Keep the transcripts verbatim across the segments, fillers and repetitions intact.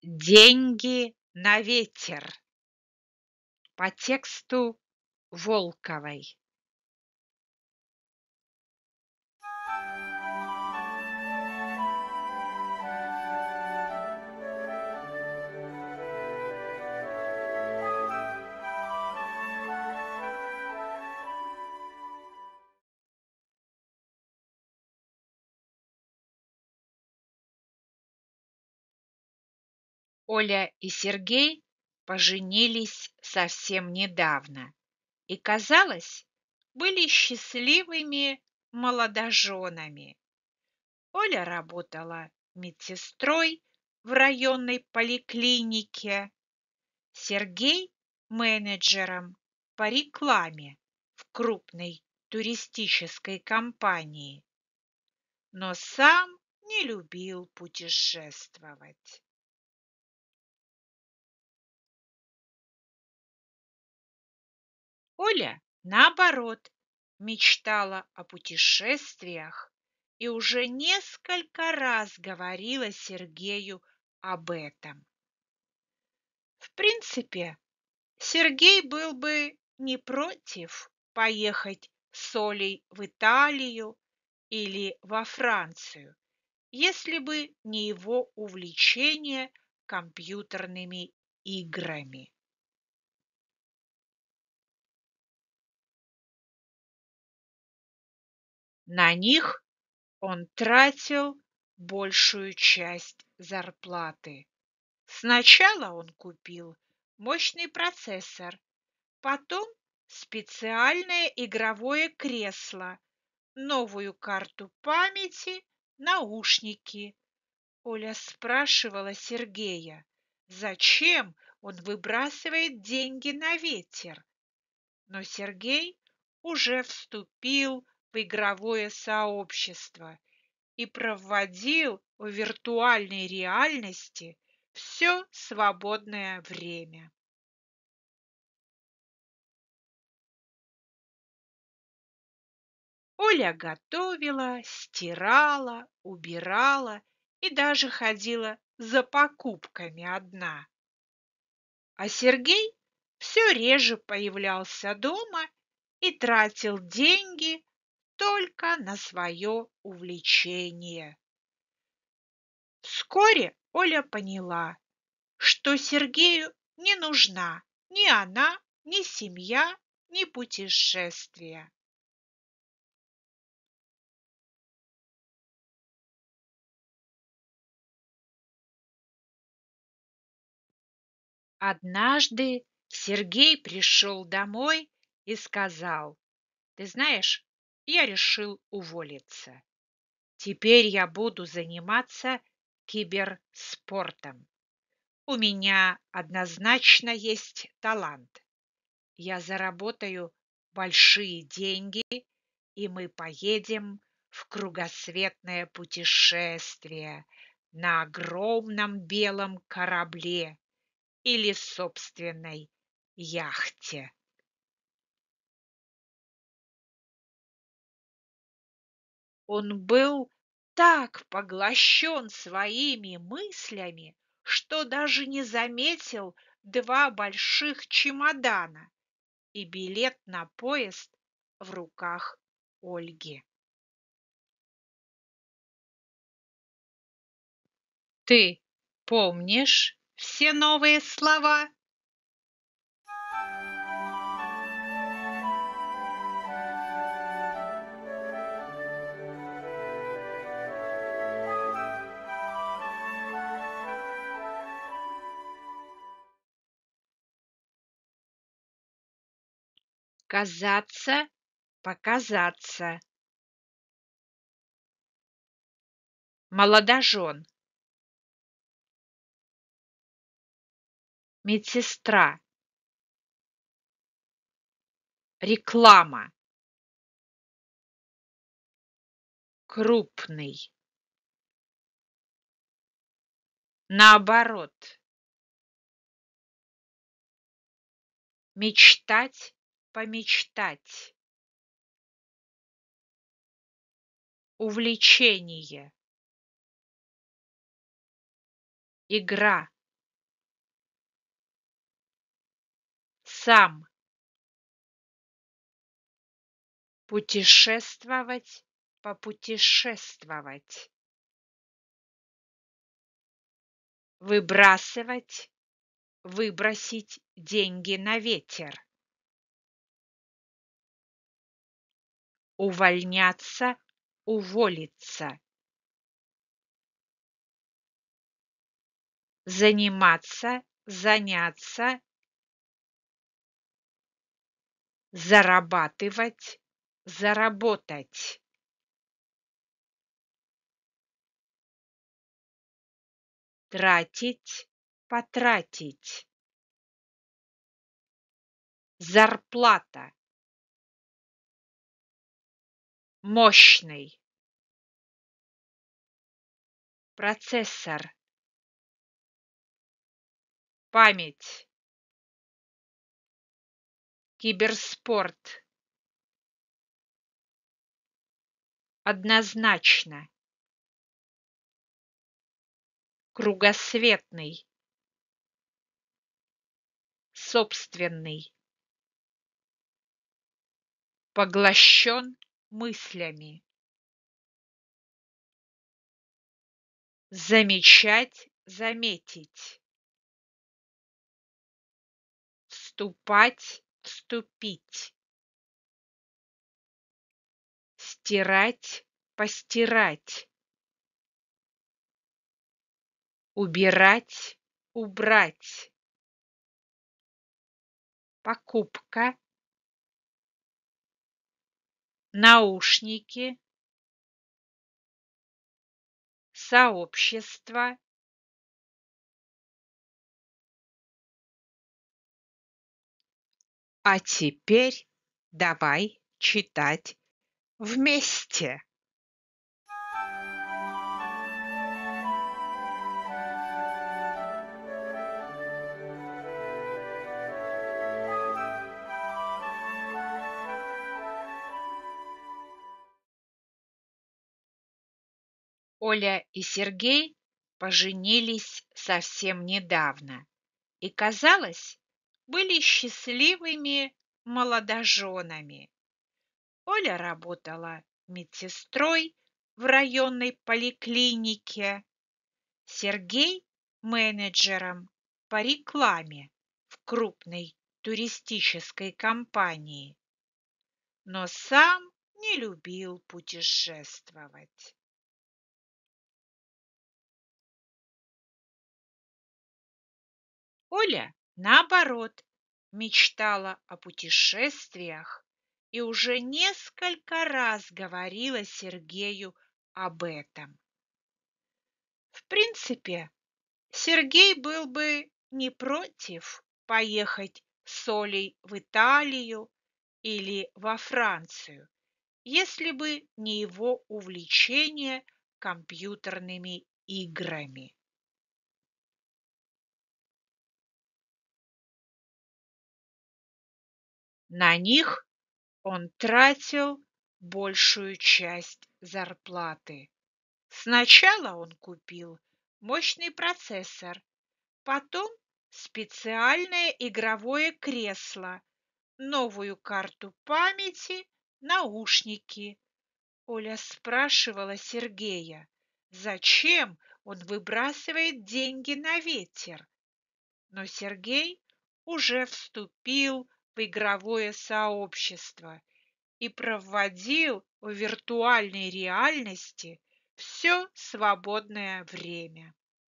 Деньги на ветер. По тексту Волковой. Оля и Сергей поженились совсем недавно и, казалось, были счастливыми молодоженами. Оля работала медсестрой в районной поликлинике, Сергей– менеджером по рекламе в крупной туристической компании, но сам не любил путешествовать. Оля, наоборот, мечтала о путешествиях и уже несколько раз говорила Сергею об этом. В принципе, Сергей был бы не против поехать с Олей в Италию или во Францию, если бы не его увлечение компьютерными играми. На них он тратил большую часть зарплаты. Сначала он купил мощный процессор, потом специальное игровое кресло, новую карту памяти, наушники. Оля спрашивала Сергея, зачем он выбрасывает деньги на ветер. Но Сергей уже вступил в игровое сообщество и проводил в виртуальной реальности все свободное время. Оля готовила, стирала, убирала и даже ходила за покупками одна. А Сергей все реже появлялся дома и тратил деньги только на свое увлечение. Вскоре Оля поняла, что Сергею не нужна ни она, ни семья, ни путешествия. Однажды Сергей пришел домой и сказал: «Ты знаешь, я решил уволиться. Теперь я буду заниматься киберспортом. У меня однозначно есть талант. Я заработаю большие деньги, и мы поедем в кругосветное путешествие на огромном белом корабле или собственной яхте». Он был так поглощен своими мыслями, что даже не заметил два больших чемодана и билет на поезд в руках Ольги. Ты помнишь все новые слова? Казаться, показаться. Молодожен. Медсестра. Реклама. Крупный. Наоборот. Мечтать, помечтать. Увлечение. Игра. Сам. Путешествовать, попутешествовать. Выбрасывать, выбросить деньги на ветер. Увольняться, уволиться. Заниматься, заняться. Зарабатывать, заработать. Тратить, потратить. Зарплата. Мощный. Процессор. Память. Киберспорт. Однозначно. Кругосветный. Собственный. Поглощен мыслями. Замечать, заметить. Вступать, вступить. Стирать, постирать. Убирать, убрать. Покупка. Наушники. Сообщество. А теперь давай читать вместе. Оля и Сергей поженились совсем недавно и, казалось, были счастливыми молодоженами. Оля работала медсестрой в районной поликлинике, Сергей – менеджером по рекламе в крупной туристической компании, но сам не любил путешествовать. Оля, наоборот, мечтала о путешествиях и уже несколько раз говорила Сергею об этом. В принципе, Сергей был бы не против поехать с Олей в Италию или во Францию, если бы не его увлечение компьютерными играми. На них он тратил большую часть зарплаты. Сначала он купил мощный процессор, потом специальное игровое кресло, новую карту памяти, наушники. Оля спрашивала Сергея, зачем он выбрасывает деньги на ветер. Но Сергей уже вступил в игровое сообщество и проводил в виртуальной реальности все свободное время.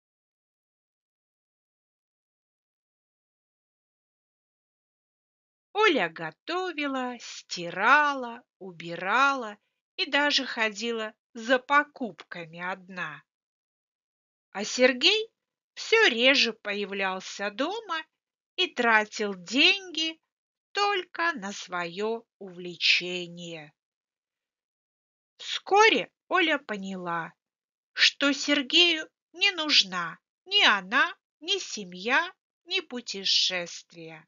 Оля готовила, стирала, убирала и даже ходила за покупками одна. А Сергей все реже появлялся дома и тратил деньги только на свое увлечение. Вскоре Оля поняла, что Сергею не нужна ни она, ни семья, ни путешествия.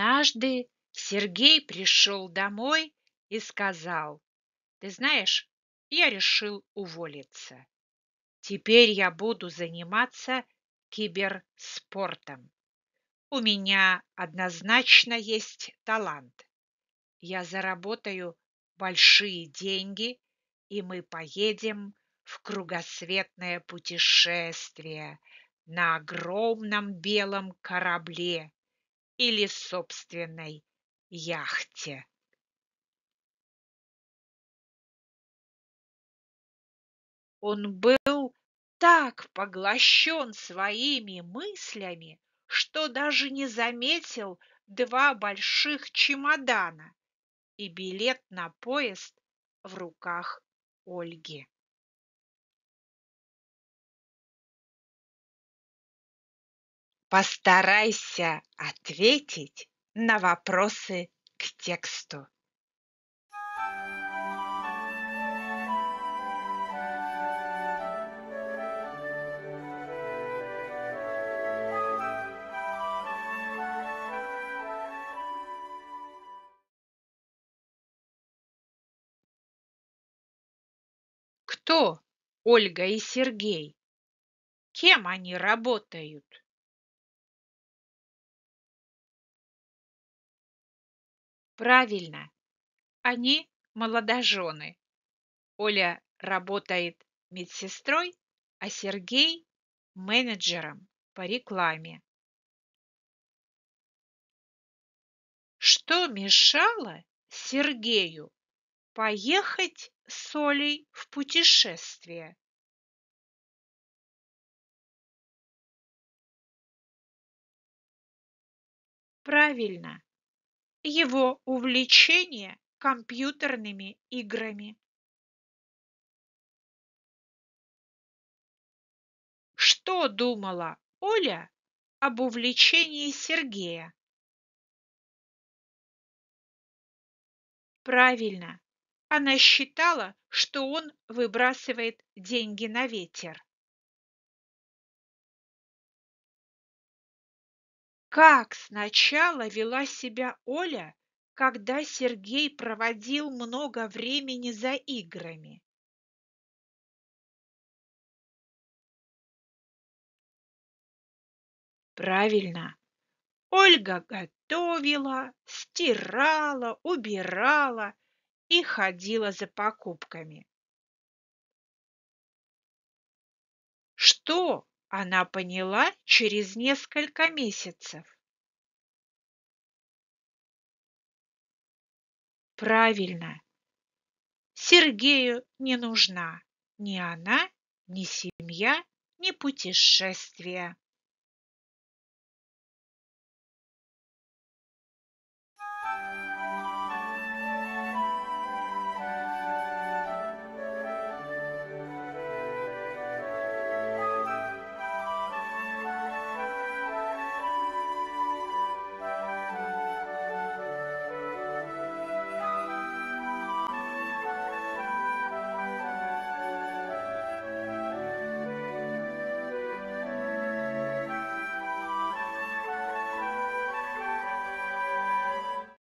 Однажды Сергей пришел домой и сказал: «Ты знаешь, я решил уволиться. Теперь я буду заниматься киберспортом. У меня однозначно есть талант. Я заработаю большие деньги, и мы поедем в кругосветное путешествие на огромном белом корабле или собственной яхте. Он был так поглощен своими мыслями, что даже не заметил два больших чемодана и билет на поезд в руках Ольги. Постарайся ответить на вопросы к тексту. Кто Ольга и Сергей? Кем они работают? Правильно, они молодожены. Оля работает медсестрой, а Сергей менеджером по рекламе. Что мешало Сергею поехать с Олей в путешествие? Правильно, его увлечение компьютерными играми. Что думала Оля об увлечении Сергея? Правильно, она считала, что он выбрасывает деньги на ветер. Как сначала вела себя Оля, когда Сергей проводил много времени за играми? Правильно, Ольга готовила, стирала, убирала и ходила за покупками. Что она поняла через несколько месяцев? Правильно, Сергею не нужна ни она, ни семья, ни путешествия.